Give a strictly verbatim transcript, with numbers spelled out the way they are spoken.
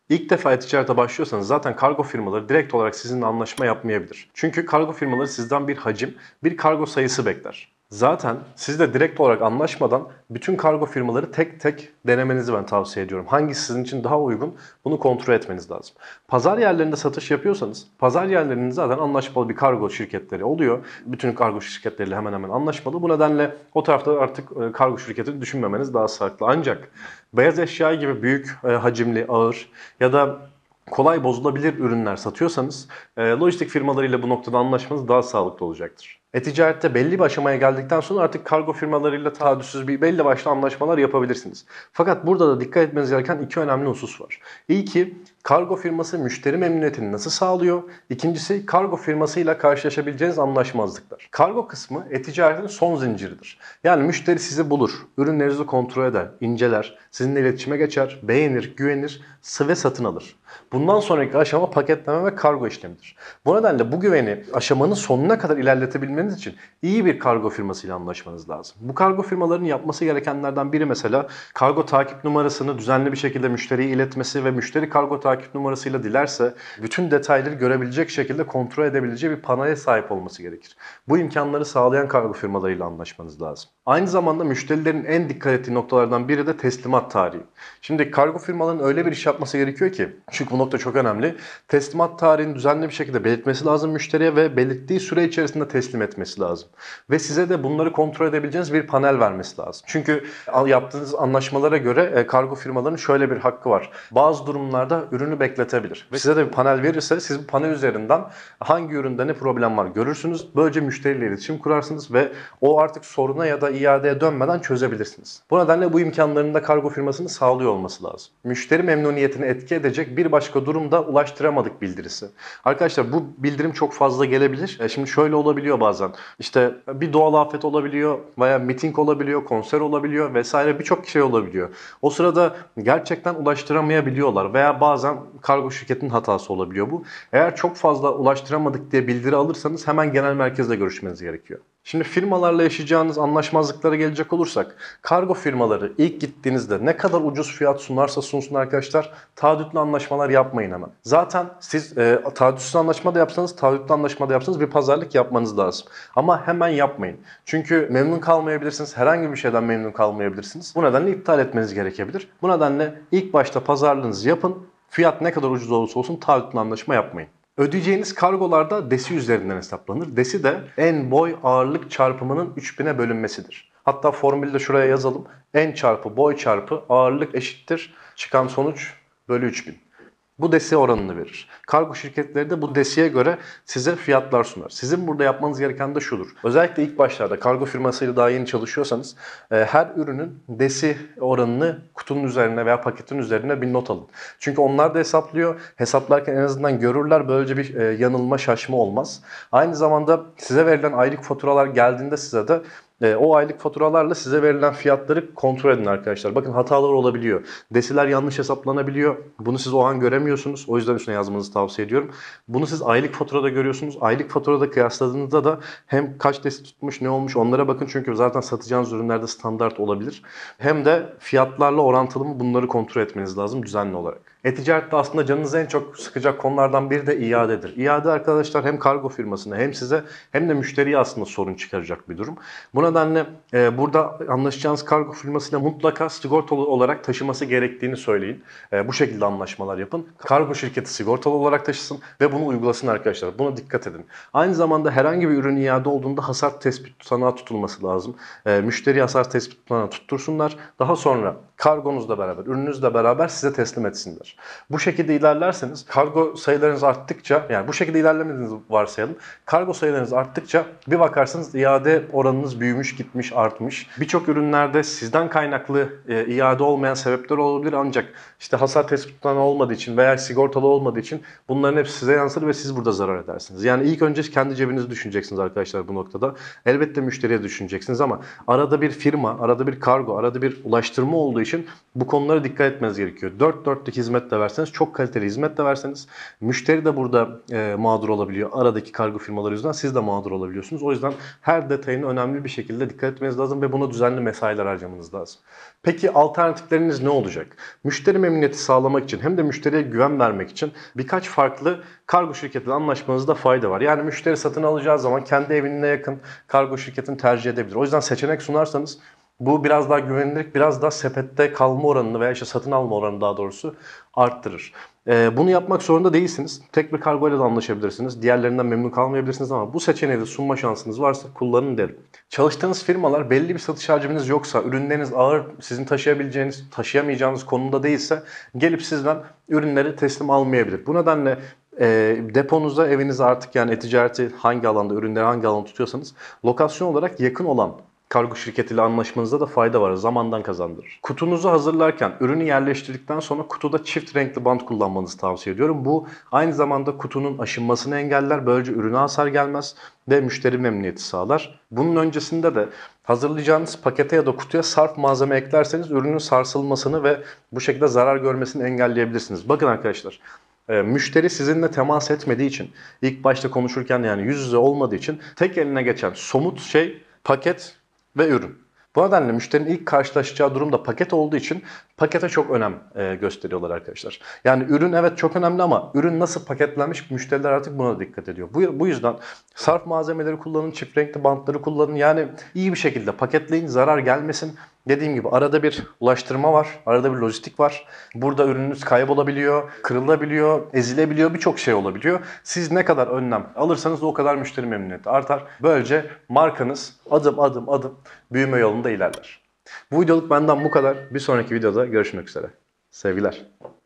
İlk defa e-ticarete başlıyorsanız zaten kargo firmaları direkt olarak sizinle anlaşma yapmayabilir. Çünkü kargo firmaları sizden bir hacim, bir kargo sayısı bekler. Zaten siz de direkt olarak anlaşmadan bütün kargo firmaları tek tek denemenizi ben tavsiye ediyorum. Hangisi sizin için daha uygun, bunu kontrol etmeniz lazım. Pazar yerlerinde satış yapıyorsanız pazar yerlerinin zaten anlaşmalı bir kargo şirketleri oluyor. Bütün kargo şirketleriyle hemen hemen anlaşmalı. Bu nedenle o tarafta artık kargo şirketi düşünmemeniz daha sağlıklı. Ancak beyaz eşya gibi büyük hacimli, ağır ya da kolay bozulabilir ürünler satıyorsanız lojistik firmalarıyla bu noktada anlaşmanız daha sağlıklı olacaktır. E-ticarette belli bir aşamaya geldikten sonra artık kargo firmalarıyla taahhütsüz bir belli başlı anlaşmalar yapabilirsiniz. Fakat burada da dikkat etmeniz gereken iki önemli husus var. İlki, kargo firması müşteri memnuniyetini nasıl sağlıyor? İkincisi, kargo firmasıyla karşılaşabileceğiniz anlaşmazlıklar. Kargo kısmı e-ticaretin son zinciridir. Yani müşteri sizi bulur, ürünlerinizi kontrol eder, inceler, sizinle iletişime geçer, beğenir, güvenir ve satın alır. Bundan sonraki aşama paketleme ve kargo işlemidir. Bu nedenle bu güveni aşamanın sonuna kadar ilerletebilmeniz için iyi bir kargo firmasıyla anlaşmanız lazım. Bu kargo firmalarının yapması gerekenlerden biri mesela kargo takip numarasını düzenli bir şekilde müşteriye iletmesi ve müşteri kargo takip numarasıyla dilerse bütün detayları görebilecek şekilde kontrol edebileceği bir panele sahip olması gerekir. Bu imkanları sağlayan kargo firmalarıyla anlaşmanız lazım. Aynı zamanda müşterilerin en dikkat ettiği noktalardan biri de teslimat tarihi. Şimdi kargo firmalarının öyle bir iş yapması gerekiyor ki, çünkü bu nokta çok önemli. Teslimat tarihini düzenli bir şekilde belirtmesi lazım müşteriye ve belirttiği süre içerisinde teslim etmesi lazım. Ve size de bunları kontrol edebileceğiniz bir panel vermesi lazım. Çünkü yaptığınız anlaşmalara göre kargo firmalarının şöyle bir hakkı var. Bazı durumlarda ürünü bekletebilir. Ve size de bir panel verirse siz bu panel üzerinden hangi üründe ne problem var görürsünüz. Böylece müşteriyle iletişim kurarsınız ve o artık soruna ya da iadeye dönmeden çözebilirsiniz. Bu nedenle bu imkanlarını da kargo firmasının sağlıyor olması lazım. Müşteri memnuniyetini etki edecek bir başka durumda ulaştıramadık bildirisi. Arkadaşlar bu bildirim çok fazla gelebilir. E şimdi şöyle olabiliyor bazen. İşte bir doğal afet olabiliyor veya miting olabiliyor, konser olabiliyor vesaire birçok şey olabiliyor. O sırada gerçekten ulaştıramayabiliyorlar veya bazen kargo şirketinin hatası olabiliyor bu. Eğer çok fazla ulaştıramadık diye bildiri alırsanız hemen genel merkezle görüşmeniz gerekiyor. Şimdi firmalarla yaşayacağınız anlaşmazlıklara gelecek olursak, kargo firmaları ilk gittiğinizde ne kadar ucuz fiyat sunarsa sunsun arkadaşlar, taahhütlü anlaşmalar yapmayın hemen. Zaten siz e, taahhütsüz anlaşma da yapsanız, taahhütlü anlaşma da yapsanız bir pazarlık yapmanız lazım. Ama hemen yapmayın. Çünkü memnun kalmayabilirsiniz, herhangi bir şeyden memnun kalmayabilirsiniz. Bu nedenle iptal etmeniz gerekebilir. Bu nedenle ilk başta pazarlığınızı yapın, fiyat ne kadar ucuz olursa olsun taahhütlü anlaşma yapmayın. Ödeyeceğiniz kargolarda desi üzerinden hesaplanır. Desi de en boy ağırlık çarpımının üç bine bölünmesidir. Hatta formülü de şuraya yazalım. En çarpı boy çarpı ağırlık eşittir çıkan sonuç bölü üç bin. Bu desi oranını verir. Kargo şirketleri de bu desiye göre size fiyatlar sunar. Sizin burada yapmanız gereken de şudur. Özellikle ilk başlarda kargo firmasıyla daha yeni çalışıyorsanız her ürünün desi oranını kutunun üzerine veya paketin üzerine bir not alın. Çünkü onlar da hesaplıyor. Hesaplarken en azından görürler. Böylece bir yanılma, şaşma olmaz. Aynı zamanda size verilen aylık faturalar geldiğinde size de E, o aylık faturalarla size verilen fiyatları kontrol edin arkadaşlar. Bakın hatalar olabiliyor. Desiler yanlış hesaplanabiliyor. Bunu siz o an göremiyorsunuz. O yüzden üstüne yazmanızı tavsiye ediyorum. Bunu siz aylık faturada görüyorsunuz. Aylık faturada kıyasladığınızda da hem kaç desi tutmuş, ne olmuş onlara bakın. Çünkü zaten satacağınız ürünlerde standart olabilir. Hem de fiyatlarla orantılı mı bunları kontrol etmeniz lazım düzenli olarak. E-ticarette aslında canınızı en çok sıkacak konulardan biri de iadedir. İade arkadaşlar hem kargo firmasına hem size hem de müşteriye aslında sorun çıkaracak bir durum. Bu nedenle e, burada anlaşacağınız kargo firmasıyla mutlaka sigortalı olarak taşıması gerektiğini söyleyin. E, bu şekilde anlaşmalar yapın. Kargo şirketi sigortalı olarak taşısın ve bunu uygulasın arkadaşlar. Buna dikkat edin. Aynı zamanda herhangi bir ürün iade olduğunda hasar tespit tutanağı tutulması lazım. E, müşteri hasar tespit tutanağı tuttursunlar. Daha sonra kargonuzla beraber, ürününüzle beraber size teslim etsinler. Bu şekilde ilerlerseniz kargo sayılarınız arttıkça, yani bu şekilde ilerlemediğinizi varsayalım. Kargo sayılarınız arttıkça bir bakarsanız iade oranınız büyümüş, gitmiş, artmış. Birçok ürünlerde sizden kaynaklı e, iade olmayan sebepler olabilir ancak işte hasar tespit olmadığı için veya sigortalı olmadığı için bunların hepsi size yansır ve siz burada zarar edersiniz. Yani ilk önce kendi cebinizi düşüneceksiniz arkadaşlar bu noktada. Elbette müşteriye düşüneceksiniz ama arada bir firma, arada bir kargo, arada bir ulaştırma olduğu için için bu konulara dikkat etmeniz gerekiyor. Dört dörtlük hizmet de verseniz, çok kaliteli hizmet de verseniz müşteri de burada e, mağdur olabiliyor. Aradaki kargo firmaları yüzünden siz de mağdur olabiliyorsunuz. O yüzden her detayına önemli bir şekilde dikkat etmeniz lazım ve buna düzenli mesailer harcamanız lazım. Peki alternatifleriniz ne olacak? Müşteri memnuniyeti sağlamak için hem de müşteriye güven vermek için birkaç farklı kargo şirketiyle anlaşmanızda fayda var. Yani müşteri satın alacağı zaman kendi evine yakın kargo şirketini tercih edebilir. O yüzden seçenek sunarsanız bu biraz daha güvenilir, biraz daha sepette kalma oranını veya işte satın alma oranını daha doğrusu arttırır. Ee, bunu yapmak zorunda değilsiniz. Tek bir kargoyla da anlaşabilirsiniz. Diğerlerinden memnun kalmayabilirsiniz ama bu seçeneği de sunma şansınız varsa kullanın derim. Çalıştığınız firmalar belli bir satış hacminiz yoksa, ürünleriniz ağır, sizin taşıyabileceğiniz, taşıyamayacağınız konumda değilse gelip sizden ürünleri teslim almayabilir. Bu nedenle e, deponuza, evinize artık yani e-ticareti hangi alanda, ürünleri hangi alanda tutuyorsanız lokasyon olarak yakın olan kargo şirketiyle anlaşmanızda da fayda var. Zamandan kazandırır. Kutunuzu hazırlarken, ürünü yerleştirdikten sonra kutuda çift renkli bant kullanmanızı tavsiye ediyorum. Bu aynı zamanda kutunun aşınmasını engeller. Böylece ürüne hasar gelmez ve müşteri memnuniyeti sağlar. Bunun öncesinde de hazırlayacağınız pakete ya da kutuya sarf malzeme eklerseniz ürünün sarsılmasını ve bu şekilde zarar görmesini engelleyebilirsiniz. Bakın arkadaşlar, e, müşteri sizinle temas etmediği için, ilk başta konuşurken yani yüz yüze olmadığı için tek eline geçen somut şey paket ve ürün. Bu nedenle müşterinin ilk karşılaşacağı durumda paket olduğu için pakete çok önem e, gösteriyorlar arkadaşlar. Yani ürün evet çok önemli ama ürün nasıl paketlenmiş müşteriler artık buna dikkat ediyor. Bu, bu yüzden sarf malzemeleri kullanın, çift renkli bantları kullanın. Yani iyi bir şekilde paketleyin, zarar gelmesin. Dediğim gibi arada bir ulaştırma var, arada bir lojistik var. Burada ürününüz kaybolabiliyor, kırılabiliyor, ezilebiliyor, birçok şey olabiliyor. Siz ne kadar önlem alırsanız o kadar müşteri memnuniyeti artar. Böylece markanız adım adım adım büyüme yolunda ilerler. Bu videoluk benden bu kadar. Bir sonraki videoda görüşmek üzere. Sevgiler.